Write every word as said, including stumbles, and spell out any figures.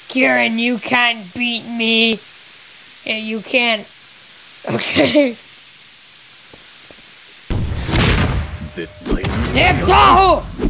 Kieran, you can't beat me. Yeah, you can't. Okay. Epitaph!